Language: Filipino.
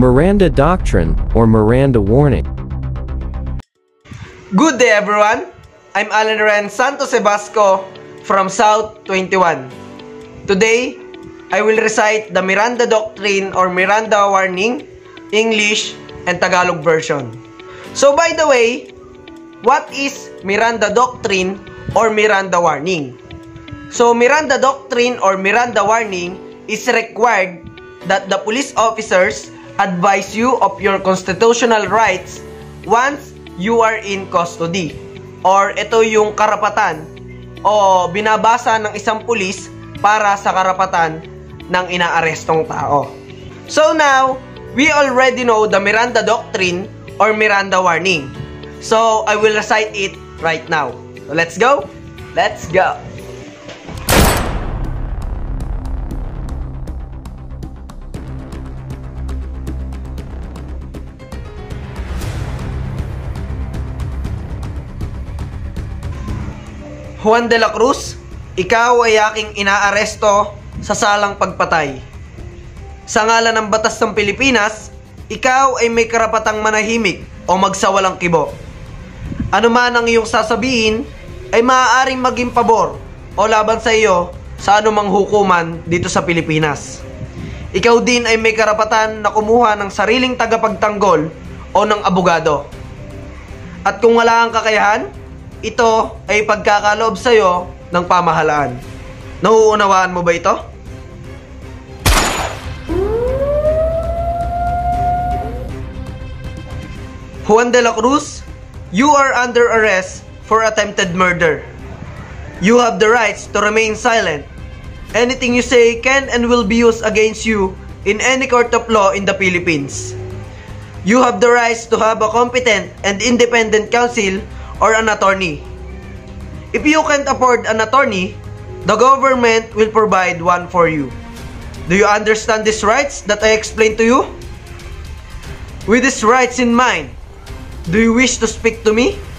Miranda Doctrine or Miranda Warning. Good day everyone! I'm Alan Ren Santos Sebasco from South 21. Today, I will recite the Miranda Doctrine or Miranda Warning, English and Tagalog version. So by the way, what is Miranda Doctrine or Miranda Warning? So Miranda Doctrine or Miranda Warning is required that the police officers advise you of your constitutional rights once you are in custody. Or ito yung karapatan o binabasa ng isang pulis para sa karapatan ng inaarestong tao. So now, we already know the Miranda Doctrine or Miranda Warning. So I will recite it right now. So let's go! Let's go! Juan de la Cruz, ikaw ay aking inaaresto sa salang pagpatay. Sa ngalan ng batas ng Pilipinas, ikaw ay may karapatang manahimik o magsawalang kibo. Ano man ang iyong sasabihin ay maaaring maging pabor o laban sa iyo sa anumang hukuman dito sa Pilipinas. Ikaw din ay may karapatan na kumuha ng sariling tagapagtanggol o ng abogado. At kung wala kang kakayahan, ito ay pagkakaloob sa iyo ng pamahalaan. Nauunawaan mo ba ito? Juan de la Cruz, you are under arrest for attempted murder. You have the rights to remain silent. Anything you say can and will be used against you in any court of law in the Philippines. You have the rights to have a competent and independent counsel or an attorney. If you can't afford an attorney, the government will provide one for you. Do you understand these rights that I explained to you? With these rights in mind, do you wish to speak to me?